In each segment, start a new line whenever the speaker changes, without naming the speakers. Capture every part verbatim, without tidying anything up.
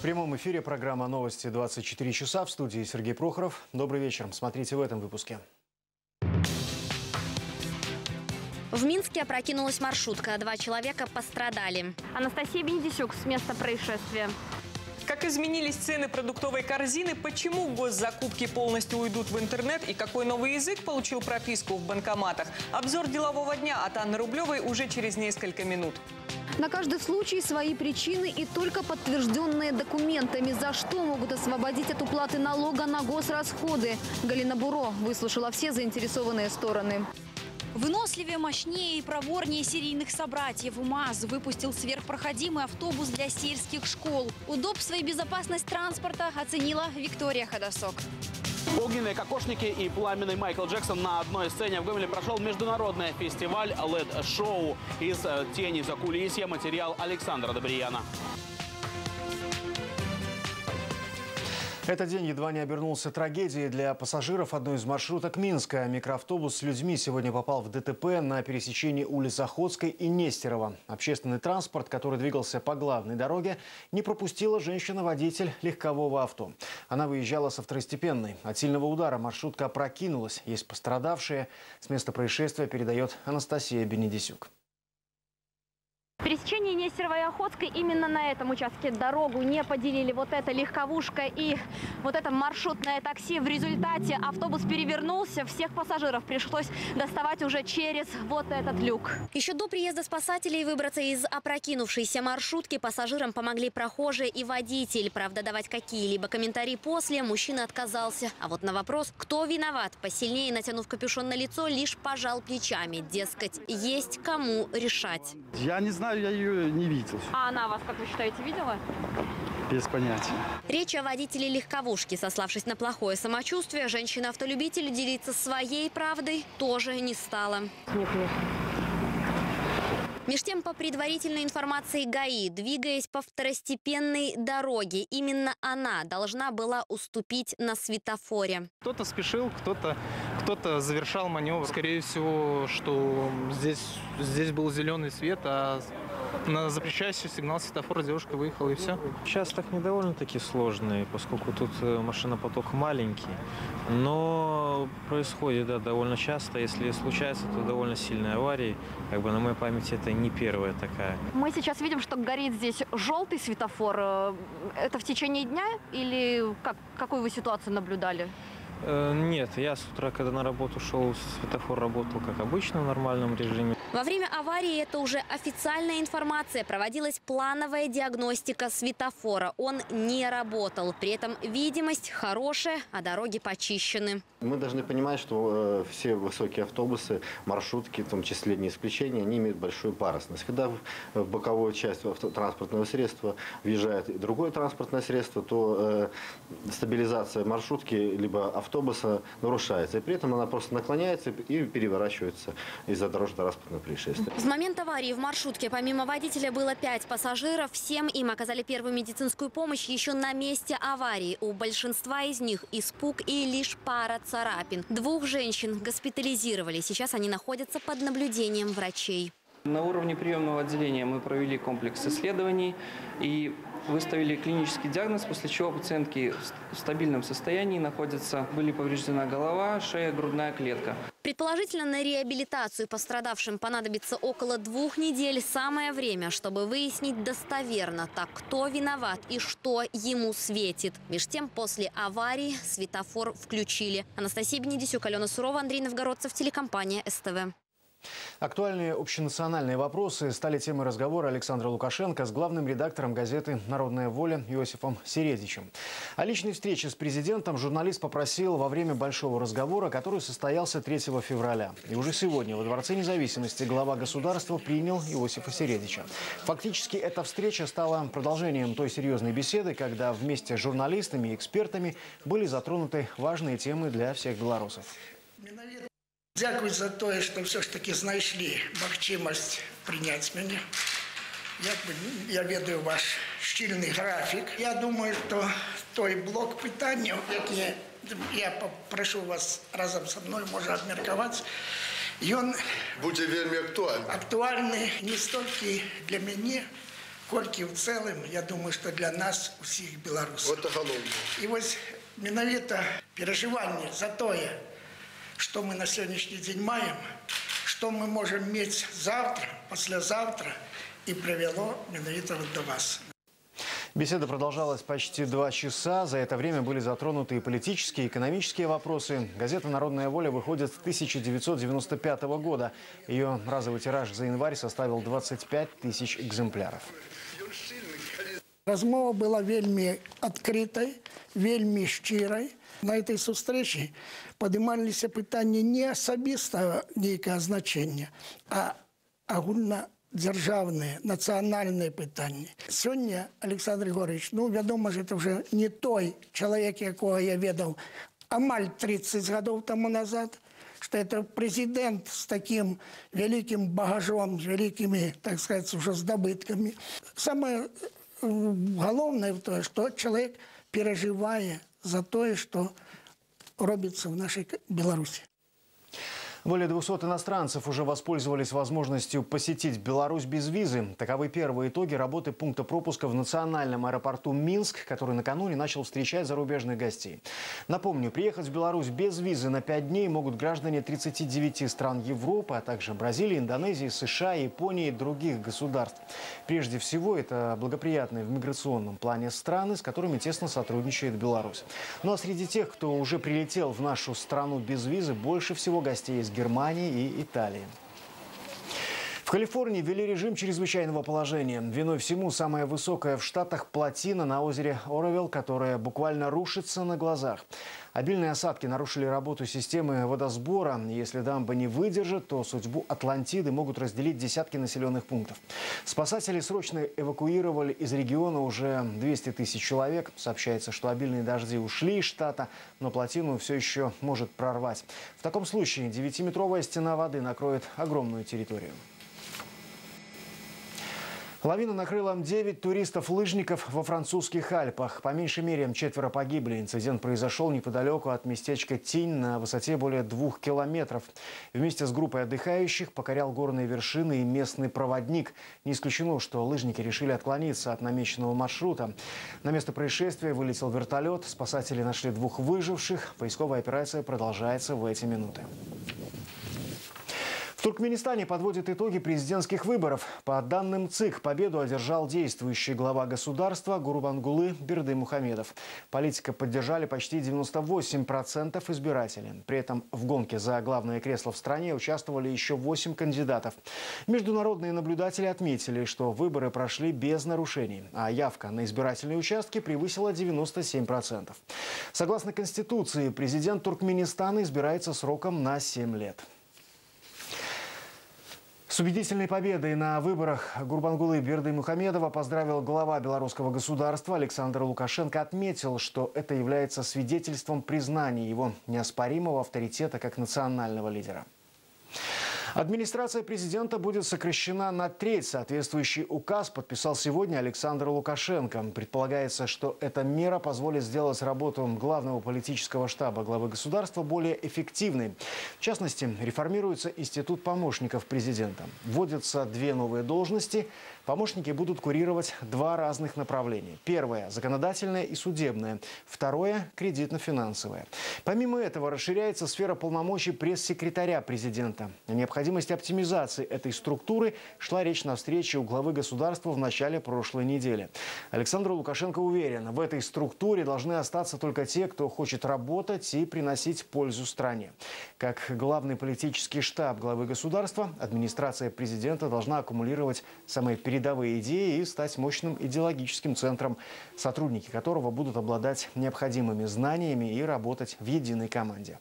В прямом эфире программа «Новости двадцать четыре часа». В студии Сергей Прохоров. Добрый вечер. Смотрите в этом выпуске.
В Минске опрокинулась маршрутка. Два человека пострадали.
Анастасия Бенедисюк с места происшествия.
Как изменились цены продуктовой корзины, почему госзакупки полностью уйдут в интернет и какой новый язык получил прописку в банкоматах. Обзор делового дня от Анны Рублевой уже через несколько минут.
На каждый случай свои причины и только подтвержденные документами. За что могут освободить от уплаты налога на госрасходы? Галина Буро выслушала все заинтересованные стороны.
Выносливее, мощнее и проворнее серийных собратьев МАЗ выпустил сверхпроходимый автобус для сельских школ. Удобство и безопасность транспорта оценила Виктория Ходосок.
Огненные кокошники и пламенный Майкл Джексон на одной сцене. В Гомеле прошел международный фестиваль эл и ди-шоу. Из тени закулисья материал Александра Добрияна.
Этот день едва не обернулся трагедией для пассажиров одной из маршруток Минска. Микроавтобус с людьми сегодня попал в ДТП на пересечении улиц Охотской и Нестерова. Общественный транспорт, который двигался по главной дороге, не пропустила женщина-водитель легкового авто. Она выезжала со второстепенной. От сильного удара маршрутка опрокинулась. Есть пострадавшие. С места происшествия передает Анастасия Бенедисюк.
В пересечении Нестерова и Охотской именно на этом участке дорогу не поделили вот эта легковушка и вот это маршрутное такси. В результате автобус перевернулся. Всех пассажиров пришлось доставать уже через вот этот люк.
Еще до приезда спасателей выбраться из опрокинувшейся маршрутки пассажирам помогли прохожие и водитель. Правда, давать какие-либо комментарии после мужчина отказался. А вот на вопрос, кто виноват, посильнее натянув капюшон на лицо, лишь пожал плечами. Дескать, есть кому решать.
Я не знаю. Я ее не видел.
А она вас, как вы считаете, видела?
Без понятия.
Речь о водителе легковушки. Сославшись на плохое самочувствие, женщина-автолюбитель делиться своей правдой тоже не стала.
Нет, нет.
Меж тем, по предварительной информации ГАИ, двигаясь по второстепенной дороге, именно она должна была уступить на светофоре.
Кто-то спешил, кто-то кто-то завершал маневр. Скорее всего, что здесь, здесь был зеленый свет, а на запрещающий сигнал светофора девушка выехала и все.
Участок не довольно-таки сложный, поскольку тут машинопоток маленький. Но происходит, да, довольно часто. Если случается, то довольно сильные аварии. Как бы на моей памяти это не первая такая.
Мы сейчас видим, что горит здесь желтый светофор. Это в течение дня или как, какую вы ситуацию наблюдали?
Нет, я с утра, когда на работу шел, светофор работал как обычно в нормальном режиме.
Во время аварии, это уже официальная информация, проводилась плановая диагностика светофора. Он не работал. При этом видимость хорошая, а дороги почищены.
Мы должны понимать, что э, все высокие автобусы, маршрутки, в том числе не исключение, они имеют большую парусность. Когда в, в боковую часть транспортного средства въезжает другое транспортное средство, то э, стабилизация маршрутки либо автобуса нарушается. И при этом она просто наклоняется и переворачивается из-за дорожно-транспортного происшествия.
В момент аварии в маршрутке помимо водителя было пять пассажиров. Всем им оказали первую медицинскую помощь еще на месте аварии. У большинства из них испуг и лишь пара царапин. Двух женщин госпитализировали. Сейчас они находятся под наблюдением врачей.
На уровне приемного отделения мы провели комплекс исследований и выставили клинический диагноз, после чего пациентки в стабильном состоянии находятся. Были повреждена голова, шея, грудная клетка.
Предположительно, на реабилитацию пострадавшим понадобится около двух недель. Самое время, чтобы выяснить достоверно, так кто виноват и что ему светит. Меж тем, после аварии светофор включили. Анастасия Бенедисюк, Алена Сурова, Андрей Новгородцев, телекомпания СТВ.
Актуальные общенациональные вопросы стали темой разговора Александра Лукашенко с главным редактором газеты «Народная воля» Иосифом Середичем. О личной встрече с президентом журналист попросил во время большого разговора, который состоялся третьего февраля. И уже сегодня во Дворце независимости глава государства принял Иосифа Середича. Фактически эта встреча стала продолжением той серьезной беседы, когда вместе с журналистами и экспертами были затронуты важные темы для всех белорусов.
Дякую за то, что все ж таки знайшли магчимость принять меня. Якби я ведаю ваш щільний графік. Я думаю, що той блок питань, який я попрошу вас разом со мною може обміркувати, він
буде вельми актуальний.
Актуальний не стільки для мене, колькі в цэлым, я думаю, што для нас усіх беларусаў. І вось менавіта перажыванне за тое, што мы на сённяшні дзень маем, што мы можам мець завтра, паслязаўтра, и привело менавіта вот до вас.
Беседа продолжалась почти два часа. За это время были затронуты и политические, и экономические вопросы. Газета «Народная воля» выходит с тысяча девятьсот девяносто пятого года. Ее разовый тираж за январь составил двадцать пять тысяч экземпляров.
Размова была вельми открытой, вельми щирой. На этой сустрэчы поднимались пытания не особистого некого значения, а агульно державные, национальные пытания. Сегодня, Александр Григорьевич, ну, вядома же, это уже не той человек, якого я ведал амаль тридцать годов тому назад, что это президент с таким великим багажом, с великими, так сказать, уже сдобытками. Самое головное в том, что человек, переживая за то, что робится в нашей Беларуси.
Более двухсот иностранцев уже воспользовались возможностью посетить Беларусь без визы. Таковы первые итоги работы пункта пропуска в национальном аэропорту Минск, который накануне начал встречать зарубежных гостей. Напомню, приехать в Беларусь без визы на пять дней могут граждане тридцати девяти стран Европы, а также Бразилии, Индонезии, США, Японии и других государств. Прежде всего, это благоприятные в миграционном плане страны, с которыми тесно сотрудничает Беларусь. Ну а среди тех, кто уже прилетел в нашу страну без визы, больше всего гостей из Германии и Италии. В Калифорнии ввели режим чрезвычайного положения. Виной всему самая высокая в Штатах плотина на озере Оровилл, которая буквально рушится на глазах. Обильные осадки нарушили работу системы водосбора. Если дамба не выдержит, то судьбу Атлантиды могут разделить десятки населенных пунктов. Спасатели срочно эвакуировали из региона уже двести тысяч человек. Сообщается, что обильные дожди ушли из штата, но плотину все еще может прорвать. В таком случае девятиметровая стена воды накроет огромную территорию. Лавина накрыла девять туристов-лыжников во французских Альпах. По меньшей мере четверо погибли. Инцидент произошел неподалеку от местечка Тинь на высоте более двух километров. Вместе с группой отдыхающих покорял горные вершины и местный проводник. Не исключено, что лыжники решили отклониться от намеченного маршрута. На место происшествия вылетел вертолет. Спасатели нашли двух выживших. Поисковая операция продолжается в эти минуты. В Туркменистане подводят итоги президентских выборов. По данным ЦИК, победу одержал действующий глава государства Гурбангулы Бердымухамедов. Политика поддержали почти девяносто восемь процентов избирателей. При этом в гонке за главное кресло в стране участвовали еще восемь кандидатов. Международные наблюдатели отметили, что выборы прошли без нарушений, а явка на избирательные участки превысила девяносто семь процентов. Согласно Конституции, президент Туркменистана избирается сроком на семь лет. С убедительной победой на выборах Гурбангулы Бердымухамедова поздравил глава белорусского государства. Александр Лукашенко отметил, что это является свидетельством признания его неоспоримого авторитета как национального лидера. Администрация президента будет сокращена на треть. Соответствующий указ подписал сегодня Александр Лукашенко. Предполагается, что эта мера позволит сделать работу главного политического штаба главы государства более эффективной. В частности, реформируется институт помощников президента. Вводятся две новые должности. Помощники будут курировать два разных направления. Первое – законодательное и судебное. Второе – кредитно-финансовое. Помимо этого, расширяется сфера полномочий пресс-секретаря президента. О необходимости оптимизации этой структуры шла речь на встрече у главы государства в начале прошлой недели. Александр Лукашенко уверен, в этой структуре должны остаться только те, кто хочет работать и приносить пользу стране. Как главный политический штаб главы государства, администрация президента должна аккумулировать самые передовые идеи и стать мощным идеологическим центром, сотрудники которого будут обладать необходимыми знаниями и работать в единой команде.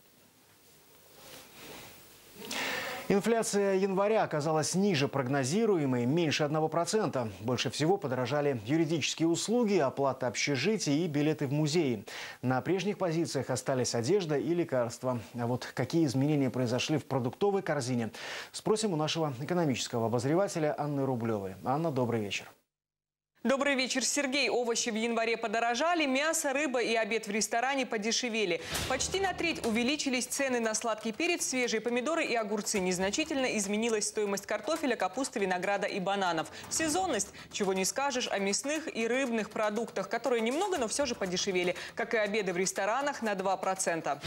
Инфляция января оказалась ниже прогнозируемой, меньше одного процента. Больше всего подорожали юридические услуги, оплата общежития и билеты в музеи. На прежних позициях остались одежда и лекарства. А вот какие изменения произошли в продуктовой корзине, спросим у нашего экономического обозревателя Анны Рублевой. Анна, добрый вечер.
Добрый вечер, Сергей. Овощи в январе подорожали, мясо, рыба и обед в ресторане подешевели. Почти на треть увеличились цены на сладкий перец, свежие помидоры и огурцы. Незначительно изменилась стоимость картофеля, капусты, винограда и бананов. Сезонность, чего не скажешь о мясных и рыбных продуктах, которые немного, но все же подешевели, как и обеды в ресторанах на два процента.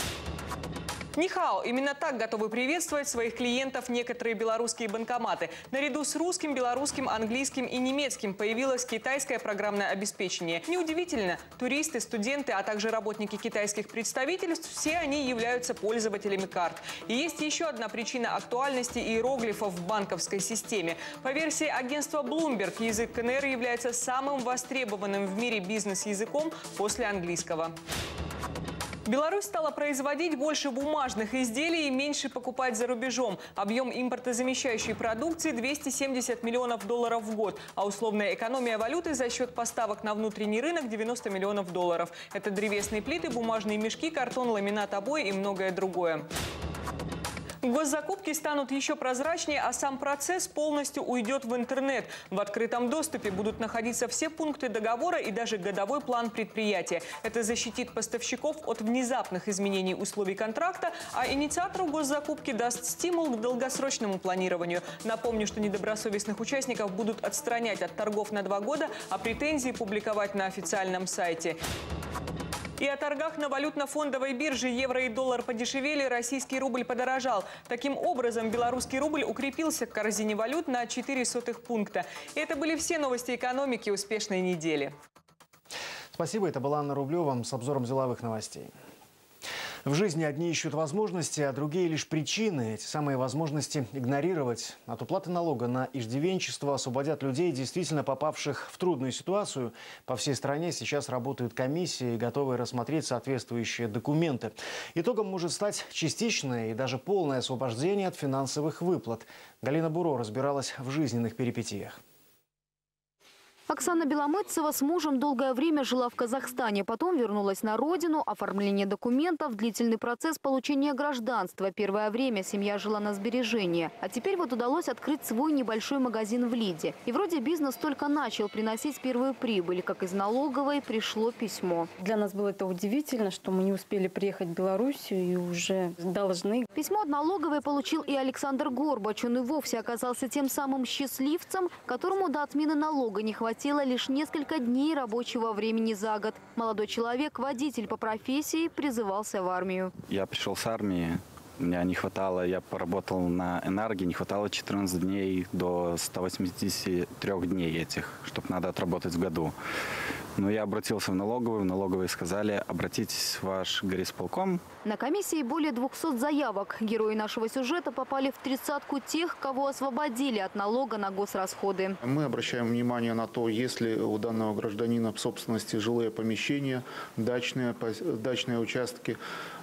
Нихао. Именно так готовы приветствовать своих клиентов некоторые белорусские банкоматы. Наряду с русским, белорусским, английским и немецким появилось китайское программное обеспечение. Неудивительно, туристы, студенты, а также работники китайских представительств, все они являются пользователями карт. И есть еще одна причина актуальности иероглифов в банковской системе. По версии агентства Bloomberg, язык КНР является самым востребованным в мире бизнес-языком после английского. Беларусь стала производить больше бумажных изделий и меньше покупать за рубежом. Объем импортозамещающей продукции – двести семьдесят миллионов долларов в год, а условная экономия валюты за счет поставок на внутренний рынок – девяносто миллионов долларов. Это древесные плиты, бумажные мешки, картон, ламинат, обои и многое другое. Госзакупки станут еще прозрачнее, а сам процесс полностью уйдет в интернет. В открытом доступе будут находиться все пункты договора и даже годовой план предприятия. Это защитит поставщиков от внезапных изменений условий контракта, а инициатору госзакупки даст стимул к долгосрочному планированию. Напомню, что недобросовестных участников будут отстранять от торгов на два года, а претензии публиковать на официальном сайте. И о торгах на валютно-фондовой бирже евро и доллар подешевели, российский рубль подорожал. Таким образом, белорусский рубль укрепился к корзине валют на четыре сотых пункта. И это были все новости экономики. Успешной недели.
Спасибо. Это была Анна Рублева с обзором деловых новостей. В жизни одни ищут возможности, а другие лишь причины. Эти самые возможности игнорировать. От уплаты налога на иждивенчество освободят людей, действительно попавших в трудную ситуацию. По всей стране сейчас работают комиссии, готовые рассмотреть соответствующие документы. Итогом может стать частичное и даже полное освобождение от финансовых выплат. Галина Буро разбиралась в жизненных перипетиях.
Оксана Беломыцева с мужем долгое время жила в Казахстане, потом вернулась на родину, оформление документов, длительный процесс получения гражданства. Первое время семья жила на сбережения. А теперь вот удалось открыть свой небольшой магазин в Лиде. И вроде бизнес только начал приносить первую прибыль, как из налоговой пришло письмо.
Для нас было это удивительно, что мы не успели приехать в Белоруссию и уже должны.
Письмо от налоговой получил и Александр Горбач. Он и вовсе оказался тем самым счастливцем, которому до отмены налога не хватило лишь несколько дней рабочего времени за год. Молодой человек, водитель по профессии, призывался в армию.
Я пришел с армии, меня не хватало, я поработал на энерго, не хватало четырнадцать дней до ста восьмидесяти трёх дней этих, чтобы надо отработать в году. Но я обратился в налоговую, в налоговой сказали, обратитесь в ваш горисполком.
На комиссии более двухсот заявок. Герои нашего сюжета попали в тридцатку тех, кого освободили от налога на госрасходы.
Мы обращаем внимание на то, если у данного гражданина в собственности жилые помещения, дачные, дачные участки,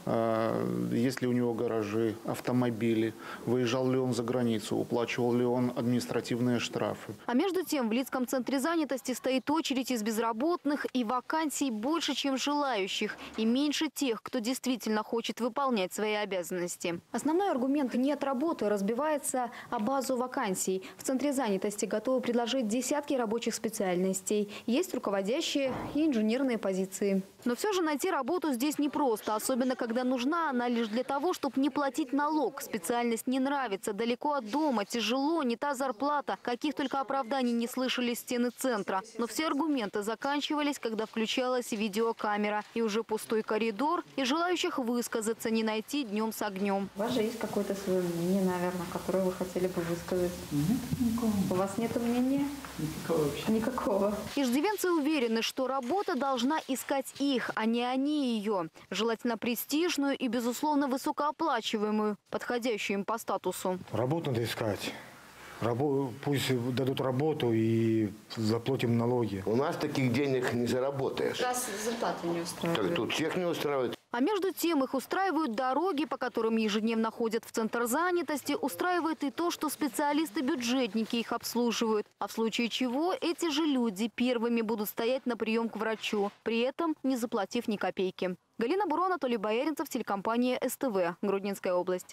есть ли у него гаражи, автомобили, выезжал ли он за границу, уплачивал ли он административные штрафы.
А между тем в Лидском центре занятости стоит очередь из безработных, и вакансий больше, чем желающих, и меньше тех, кто действительно хочет выполнять свои обязанности. Основной аргумент «нет работы» разбивается о базу вакансий. В центре занятости готовы предложить десятки рабочих специальностей. Есть руководящие и инженерные позиции. Но все же найти работу здесь непросто, особенно когда нужна она лишь для того, чтобы не платить налог. Специальность не нравится, далеко от дома, тяжело, не та зарплата. Каких только оправданий не слышали стены центра. Но все аргументы заканчивались, когда включалась видеокамера. И уже пустой коридор, и желающих высказаться не найти днем с огнем.
У вас же есть какое-то свое мнение, наверное, которое вы хотели бы высказать? Нет никакого. У вас нет мнения?
Никакого вообще.
Никакого.
Иждивенцы уверены, что работа должна искать их, а не они ее. Желательно престижную и, безусловно, высокооплачиваемую, подходящую им по статусу.
Работу надо искать. Рабо... Пусть дадут работу и заплатим налоги.
У нас таких денег не заработаешь.
Раз зарплата не устраивает.
Так тут всех не устраивает.
А между тем их устраивают дороги, по которым ежедневно ходят в центр занятости. Устраивает и то, что специалисты-бюджетники их обслуживают. А в случае чего эти же люди первыми будут стоять на прием к врачу, при этом не заплатив ни копейки. Галина Буро, Анатолий Бояринцев, телекомпания СТВ, Гродненская область.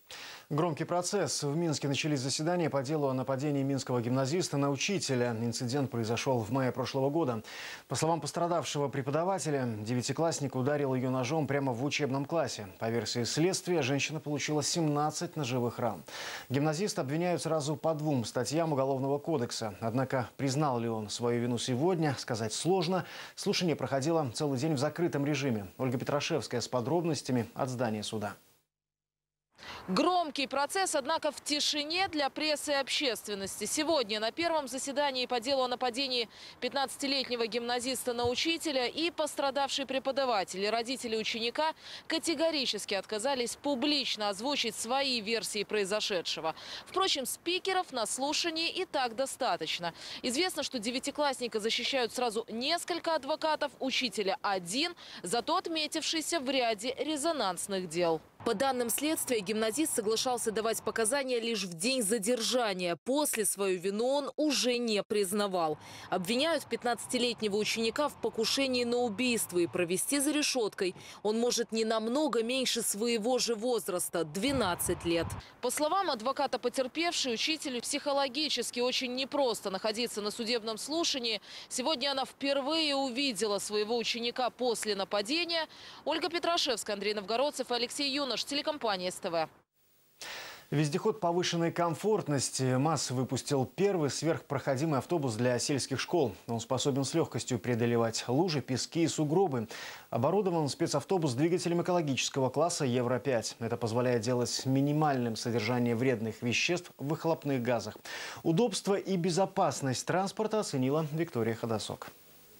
Громкий процесс. В Минске начались заседания по делу о нападении минского гимназиста на учителя. Инцидент произошел в мае прошлого года. По словам пострадавшего преподавателя, девятиклассник ударил ее ножом прямо в учебном классе. По версии следствия, женщина получила семнадцать ножевых ран. Гимназиста обвиняют сразу по двум статьям Уголовного кодекса. Однако признал ли он свою вину сегодня, сказать сложно. Слушание проходило целый день в закрытом режиме. Ольга Петрашевская с подробностями от здания суда.
Громкий процесс, однако в тишине для прессы и общественности. Сегодня на первом заседании по делу о нападении пятнадцатилетнего гимназиста на учителя и пострадавший преподаватель и родители ученика категорически отказались публично озвучить свои версии произошедшего. Впрочем, спикеров на слушании и так достаточно. Известно, что девятиклассника защищают сразу несколько адвокатов, учителя один, зато отметившийся в ряде резонансных дел. По данным следствия, гимназист соглашался давать показания лишь в день задержания. После свою вину он уже не признавал. Обвиняют пятнадцатилетнего ученика в покушении на убийство, и провести за решеткой он может не намного меньше своего же возраста – двенадцать лет. По словам адвоката потерпевшей, учителю психологически очень непросто находиться на судебном слушании. Сегодня она впервые увидела своего ученика после нападения. Ольга Петрашевская, Андрей Новгородцев и Алексей Юнош. Телекомпания СТВ.
Вездеход повышенной комфортности МАЗ выпустил первый сверхпроходимый автобус для сельских школ. Он способен с легкостью преодолевать лужи, пески и сугробы. Оборудован спецавтобус двигателем экологического класса Евро пять. Это позволяет делать минимальным содержание вредных веществ в выхлопных газах. Удобство и безопасность транспорта оценила Виктория Ходосок.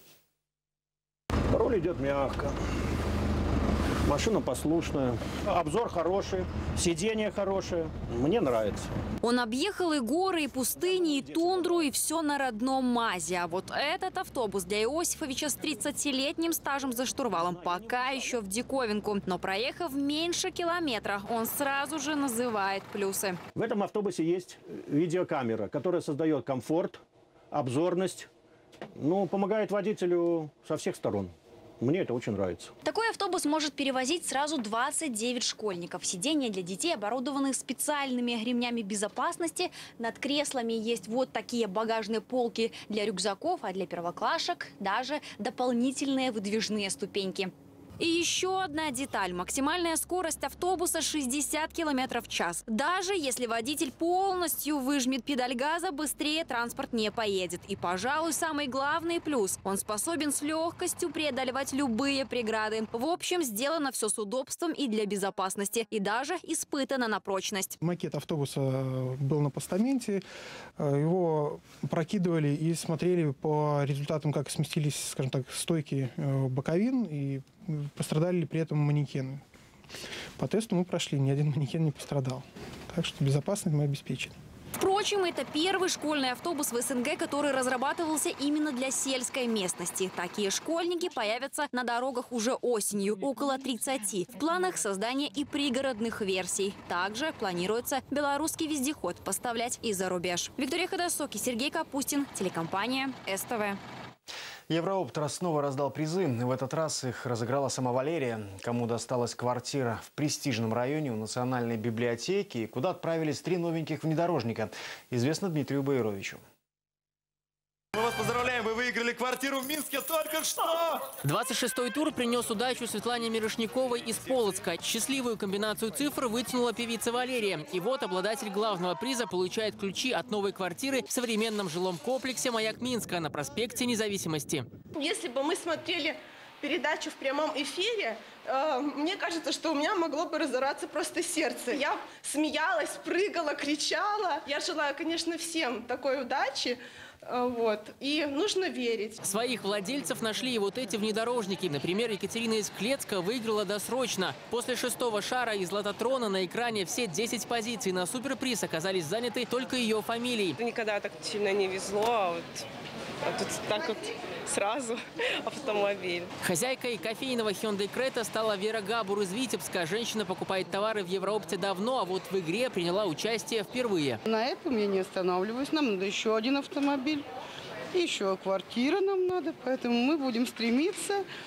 Руль идет мягко. Машина послушная, обзор хороший, сиденье хорошее. Мне нравится.
Он объехал и горы, и пустыни, и тундру, и все на родном МАЗе. А вот этот автобус для Иосифовича с тридцатилетним стажем за штурвалом пока еще в диковинку. Но проехав меньше километра, он сразу же называет плюсы.
В этом автобусе есть видеокамера, которая создает комфорт, обзорность, ну, помогает водителю со всех сторон. Мне это очень нравится.
Такой автобус может перевозить сразу двадцать девять школьников. Сиденья для детей оборудованы специальными ремнями безопасности. Над креслами есть вот такие багажные полки для рюкзаков, а для первоклашек даже дополнительные выдвижные ступеньки. И еще одна деталь. Максимальная скорость автобуса шестьдесят километров в час. Даже если водитель полностью выжмет педаль газа, быстрее транспорт не поедет. И, пожалуй, самый главный плюс – он способен с легкостью преодолевать любые преграды. В общем, сделано все с удобством и для безопасности. И даже испытано на прочность.
Макет автобуса был на постаменте. Его прокидывали и смотрели по результатам, как сместились, скажем так, стойки боковин и пострадали ли при этом манекены. По тесту мы прошли, ни один манекен не пострадал. Так что безопасность мы обеспечили.
Впрочем, это первый школьный автобус в СНГ, который разрабатывался именно для сельской местности. Такие школьники появятся на дорогах уже осенью, около тридцати. В планах создания и пригородных версий. Также планируется белорусский вездеход поставлять и за рубеж. Виктория Ходосок и Сергей Капустин, телекомпания СТВ.
Еврооптер снова раздал призы. В этот раз их разыграла сама Валерия. Кому досталась квартира в престижном районе у Национальной библиотеки и куда отправились три новеньких внедорожника, известно Дмитрию Бояровичу.
Мы вас поздравляем, вы выиграли квартиру в Минске только что!
двадцать шестой тур принес удачу Светлане Мирошниковой из Полоцка. Счастливую комбинацию цифр вытянула певица Валерия. И вот обладатель главного приза получает ключи от новой квартиры в современном жилом комплексе «Маяк Минска» на проспекте Независимости.
Если бы мы смотрели передачу в прямом эфире, э, мне кажется, что у меня могло бы разорваться просто сердце. Я смеялась, прыгала, кричала. Я желаю, конечно, всем такой удачи. Вот. И нужно верить.
Своих владельцев нашли и вот эти внедорожники. Например, Екатерина из Клецка выиграла досрочно. После шестого шара из лототрона на экране все десять позиций на суперприз оказались заняты только ее фамилией.
Никогда так сильно не везло, а вот, а тут так вот сразу автомобиль.
Хозяйкой кофейного Hyundai Creta стала Вера Габур из Витебска. Женщина покупает товары в Евроопте давно, а вот в игре приняла участие впервые.
На этом я не останавливаюсь. Нам надо еще один автомобиль, еще квартира нам надо, поэтому мы будем стремиться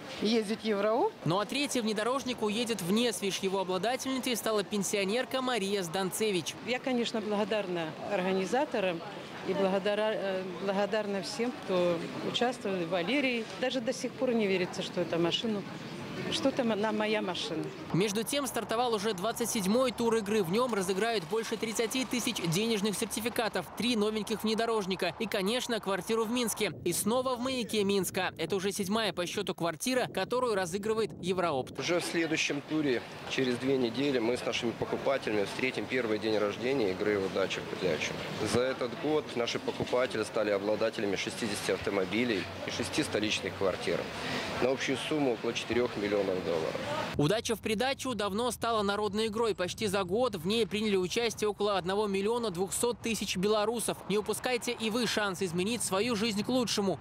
ездить в Евроуп.
Ну а третий внедорожник уедет в Несвиж. Его обладательницей стала пенсионерка Мария Зданцевич.
Я, конечно, благодарна организаторам и благодарна, благодарна всем, кто участвовал, и Валерии. Даже до сих пор не верится, что это машина. Что там на моя машина.
Между тем стартовал уже двадцать седьмой тур игры. В нем разыграют больше тридцати тысяч денежных сертификатов, три новеньких внедорожника и, конечно, квартиру в Минске. И снова в маяке Минска. Это уже седьмая по счету квартира, которую разыгрывает Евроопт.
Уже в следующем туре, через две недели, мы с нашими покупателями встретим первый день рождения игры «Удача в придачу». За этот год наши покупатели стали обладателями шестидесяти автомобилей и шести столичных квартир. На общую сумму около четырёх миллионов долларов.
Удача в придачу давно стала народной игрой. Почти за год в ней приняли участие около одного миллиона двухсот тысяч белорусов. Не упускайте и вы шанс изменить свою жизнь к лучшему.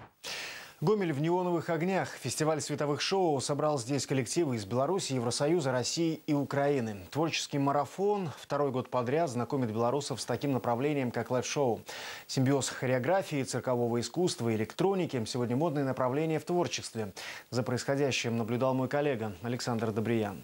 Гомель в неоновых огнях. Фестиваль световых шоу собрал здесь коллективы из Беларуси, Евросоюза, России и Украины. Творческий марафон второй год подряд знакомит белорусов с таким направлением, как лайв-шоу. Симбиоз хореографии, циркового искусства, электроники – сегодня модное направление в творчестве. За происходящим наблюдал мой коллега Александр Добриян.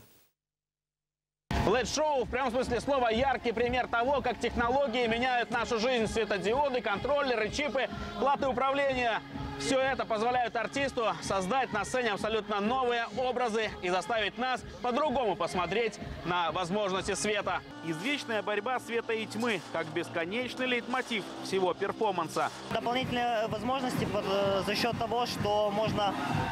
Лайв-шоу в прямом смысле слова яркий пример того, как технологии меняют нашу жизнь. Светодиоды, контроллеры, чипы, платы управления. Все это позволяет артисту создать на сцене абсолютно новые образы и заставить нас по-другому посмотреть на возможности света.
Извечная борьба света и тьмы, как бесконечный лейтмотив всего перформанса.
Дополнительные возможности за счет того, что можно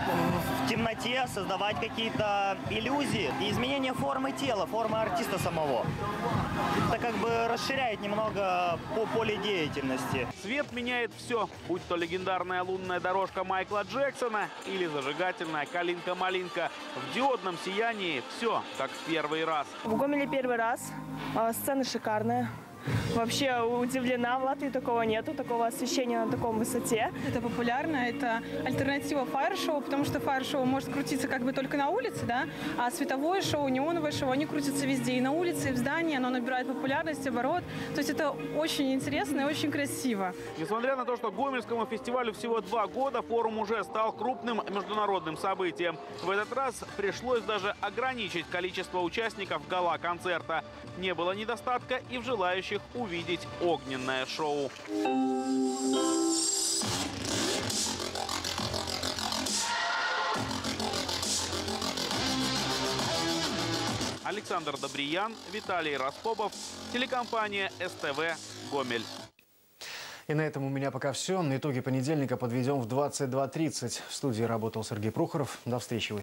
в темноте создавать какие-то иллюзии и изменение формы тела, формы артиста самого. Это как бы расширяет немного по поле деятельности.
Свет меняет все, будь то легендарная лунная дорожка Майкла Джексона или зажигательная калинка-малинка. В диодном сиянии все как в первый раз.
В Гомеле первый раз. Сцена шикарная. Вообще удивлена, в Латвии такого нету, такого освещения на таком высоте.
Это популярно, это альтернатива фаер-шоу, потому что фаер-шоу может крутиться как бы только на улице, да, а световое шоу, неоновое шоу, они крутятся везде, и на улице, и в здании, оно набирает популярность, оборот. То есть это очень интересно и очень красиво.
Несмотря на то, что Гомельскому фестивалю всего два года, форум уже стал крупным международным событием. В этот раз пришлось даже ограничить количество участников гала-концерта. Не было недостатка и в желающих увидеть огненное шоу. Александр Добриян, Виталий Распопов, телекомпания СТВ, Гомель.
И на этом у меня пока все. Итоги понедельника подведем в двадцать два тридцать. В студии работал Сергей Прохоров. До встречи в эфире.